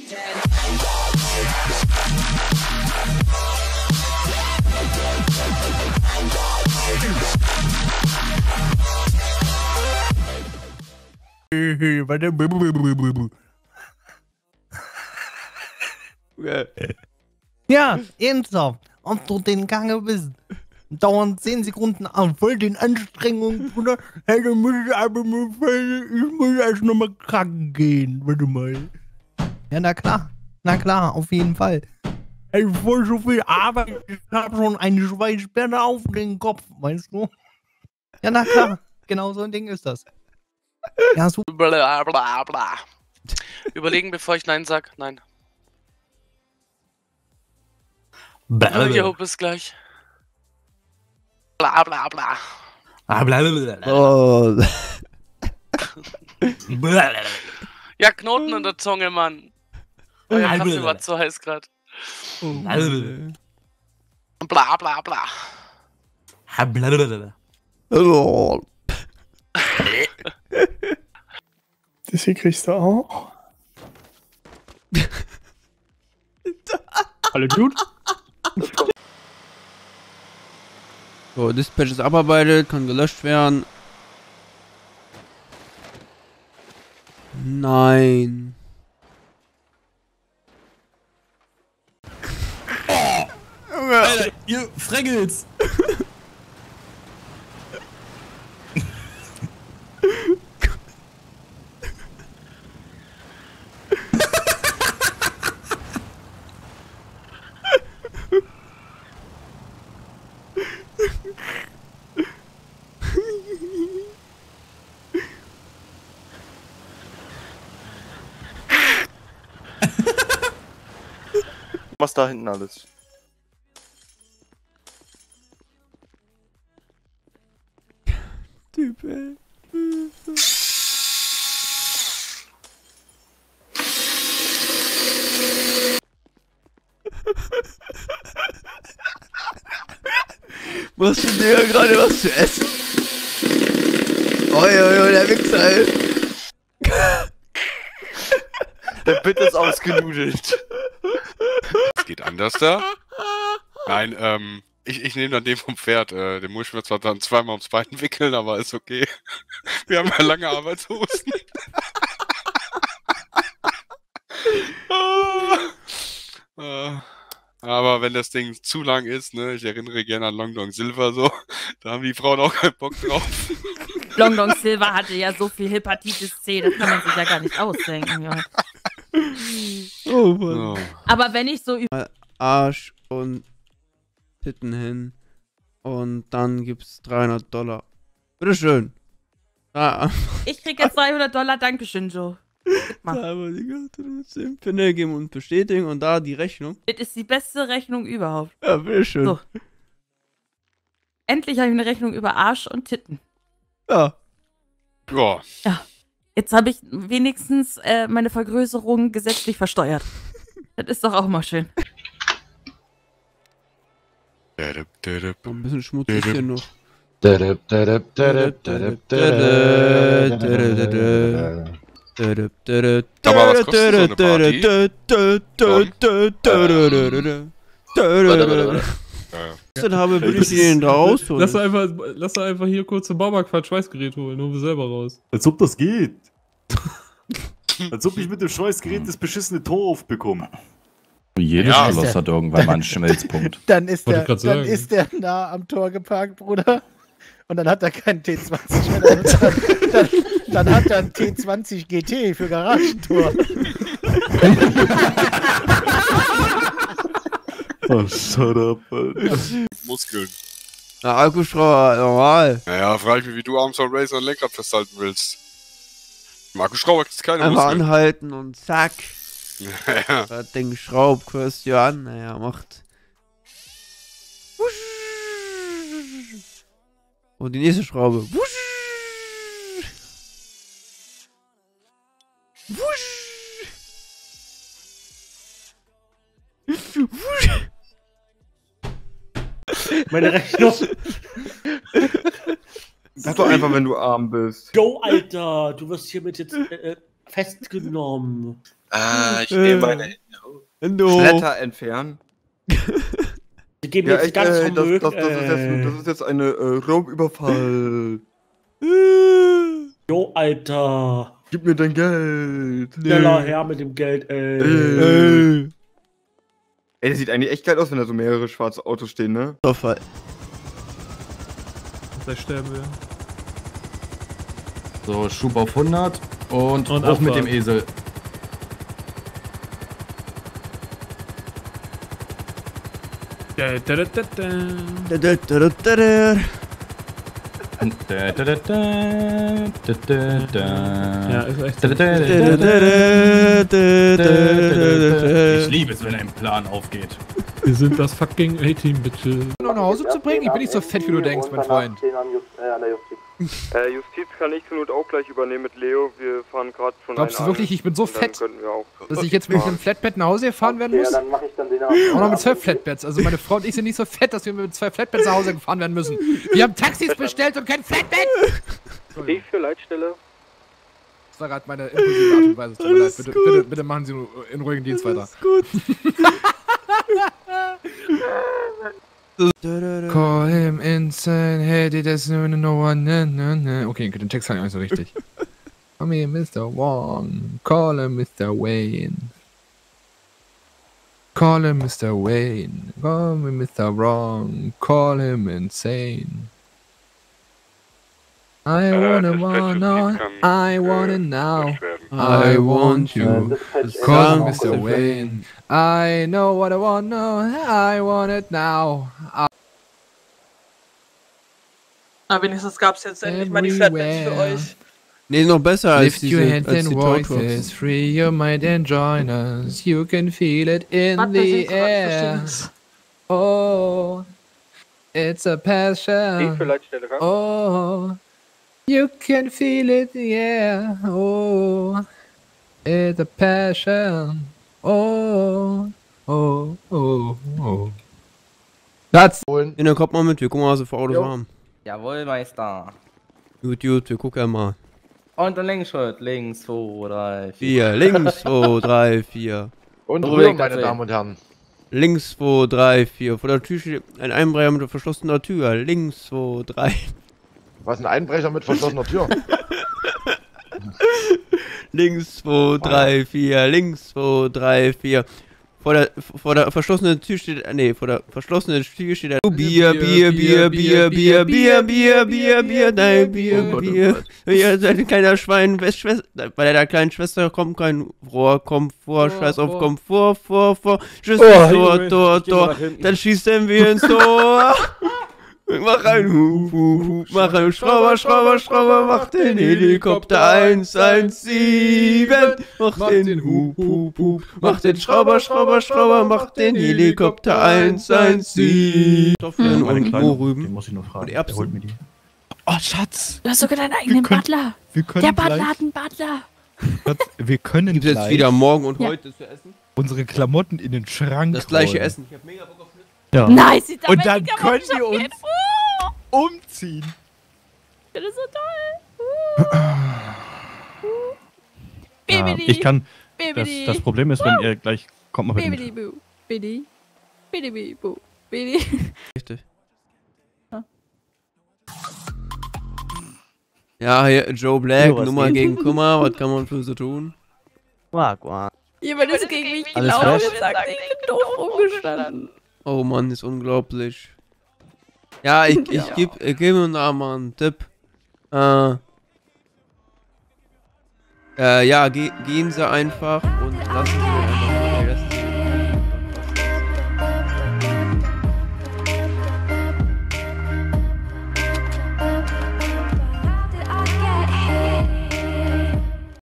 Ja, ernsthaft. Ob du den Gange bist. Dauernd 10 Sekunden an, voll den Anstrengungen, Bruder. Hey, du musst aber ich muss erst nochmal kacken gehen. Warte mal. Ja, na klar. Na klar, auf jeden Fall. Hey, voll so viel Arbeit. Ich hab schon eine Schweißbärde auf den Kopf, weißt du? Ja, na klar. Genau so ein Ding ist das. Ja, super. Bla bla bla. Überlegen, bevor ich Nein sag. Nein. Jo, bis gleich. Bla bla bla. Oh. Ja, Knoten in der Zunge, Mann. Euer Kaffee war zu heiß grad. Bla bla bla. Das hier kriegst du auch. Alle gut? So, Dispatch ist abarbeitet, kann gelöscht werden. Nein. Alter, ihr Freggels! Was da hinten alles? Typ, ey. Machst du dir gerade was zu essen? Oi, der Wichser, ey. Der Bit ist ausgenudelt. Geht anders da? Nein, ich nehme dann den vom Pferd. Den muss ich mir zwar dann zweimal ums Bein wickeln, aber ist okay. Wir haben ja lange Arbeitshosen. Aber wenn das Ding zu lang ist, ne, ich erinnere gerne an Long Dong Silver so, da haben die Frauen auch keinen Bock drauf. Long Dong Silver hatte ja so viel Hepatitis C, das kann man sich ja gar nicht ausdenken. Ja. Oh Mann. Oh. Aber wenn ich so über Arsch und Titten hin und dann gibt's $300. Bitteschön. Ah. Ich krieg jetzt $300, Dankeschön, Joe. Aber die Pinne geben und bestätigen und da die Rechnung. Das ist die beste Rechnung überhaupt. Ja, bitteschön. So. Endlich habe ich eine Rechnung über Arsch und Titten. Ja. Ja. Ja. Jetzt habe ich wenigstens meine Vergrößerung gesetzlich versteuert. Das ist doch auch mal schön. Ein bisschen schmutzig hier noch. Aber was kostet so eine Dann habe ich den da rausholen. Lass doch einfach hier kurz zum Baumarkt ein Schweißgerät holen, holen wir selber raus. Als ob das geht. Als ob ich mit dem Schweißgerät das beschissene Tor aufbekomme. Jedes Schloss hat irgendwann mal einen Schmelzpunkt. Dann ist der nah am Tor geparkt, Bruder. Und dann hat er keinen T20 mehr. Dann hat er einen T20 GT für Garagentor. Oh, shut up, Alter. Muskeln. Na, Akkuschrauber, normal. Naja, frage ich mich, wie du abends am Racer ein Lenkrad festhalten willst. Im Akkuschrauber gibt es keine Einfach Muskeln. anhalten und zack. Ja. Das Ding geschraubt, hörst du an. Naja, macht. Und die nächste Schraube. Wusch. Wusch. Meine Rechnung. Sag doch einfach, wenn du arm bist. Go, Alter, du wirst hiermit jetzt festgenommen. Ich nehme meine Hände hoch. Blätter entfernen. Die geben jetzt ganz Vermögen. Das ist jetzt eine Raubüberfall. Jo, Alter. Gib mir dein Geld. Schneller her mit dem Geld, ey. Ey, der sieht eigentlich echt geil aus, wenn da so mehrere schwarze Autos stehen, ne? Vorfall. Gleich sterben wir. So, Schub auf 100 und hoch Abfahrt. mit dem Esel. Da, da, da, da, da. Da, da, da, da, da, da. Da, da, da, da, da, da, da. Ja, ist echt Da, so. da, da, Da, da, da, da, da, da. Ich liebe es, wenn ein Plan aufgeht. Wir sind das fucking A-Team, bitte. Nach Hause zu bringen? Ich bin nicht so fett, wie du denkst, mein Freund. Justiz kann ich zur Not auch gleich übernehmen mit Leo. Wir fahren gerade schon. Glaubst du wirklich, ich bin so fett, auch. dass ich jetzt mit einem Flatbed nach Hause gefahren werden muss? dann mache ich dann den Auch noch mit 12 Flatbeds. Also meine Frau und ich sind nicht so fett, dass wir mit 2 Flatbeds nach Hause gefahren werden müssen. Wir haben Taxis bestellt und kein Flatbed! D für Leitstelle. Das war gerade meine impulsive Art und Weise. Tut mir leid. Bitte machen Sie in ruhigen Dienst weiter. Gut. Call him insane, hey, did this no one, okay, den Text kann ich auch nicht so richtig. Call me Mr. Wong, call him Mr. Wayne. Call him Mr. Wayne, call me Mr. Wrong, call him insane. I want it now. I want you. Call me Mr. Wayne. I know what I want now. I want it now. Aber wenigstens gab es jetzt endlich mal die Flatbeds für euch. Nee, noch besser als Lift your diese, hands als and die voices, Toadrocks. free your mind and join us. You can feel it in Warte, the sind so, ich verstehe air. nix. Oh, it's a D für passion. Leitstelle, kann? Oh, you can feel it, yeah. Oh, it's a passion. Oh, oh, oh, oh. That's Ja, dann kommt mal mit, wir gucken mal, was wir für Autos haben. Jawohl, Meister. Gut, gut, wir gucken mal. Und dann Linksschritt. Links, 2, 3, 4, links, 2, 3, 4. Und Ruhig, rüber, meine das Damen und Herren. Links, 2, 3, 4. Vor der Tür steht ein Einbrecher mit verschlossener Tür. Links, 2, 3. Was, ein Einbrecher mit verschlossener Tür? Links, 2, 3, 4. Links, 2, 3, 4. Vor der verschlossenen Tür steht, vor der verschlossenen Tür steht ein Bier, Bier, Bier, Bier, Bier, Bier, Bier, Bier, Bier, nein, Bier, Bier. Ja, seid kleiner Schwein, bei deiner kleinen Schwester kommt kein Rohr, Komfort, scheiß auf Komfort, vor, tschüss, Tor, dann schießt wir ins Tor. Mach ein Hub, mach ein Schrauber, mach den Helikopter 117, mach den Hub, mach den Schrauber, mach den Helikopter 117. Kartoffeln und Mohrrüben. Den muss ich nur fragen. Und Erbsen. Der holt mir die. Oh, Schatz. Du hast sogar deinen eigenen Butler. Wir können Der Butler gleich, hat einen Butler. Schatz, wir können Gibt's jetzt gleich wieder morgen und Ja. heute zu essen? unsere Klamotten in den Schrank Das gleiche räumen. Essen. Ich hab mega Bock auf Schnitzel. Ja. Nice, sieht Und dann können wir uns Oh, umziehen. das ist so toll. Bibidi. Ich kann. Bibidi. Das Problem ist, wenn ihr gleich. Kommt mal bitte mit. Bibidi, bu. Bidi. Bidi, bu. Bidi. Richtig. Ja, hier Joe Black, Jo, was Nummer geht? gegen Kummer, was kann man für so tun? Quack. Jemand ist gegen mich Alles gelaufen fresh? und sagt, ich bin doof rumgestanden. Oh Mann, ist unglaublich. Ja, ich geb ihm da mal einen Tipp. Ja, gehen Sie einfach und lassen Sie einfach.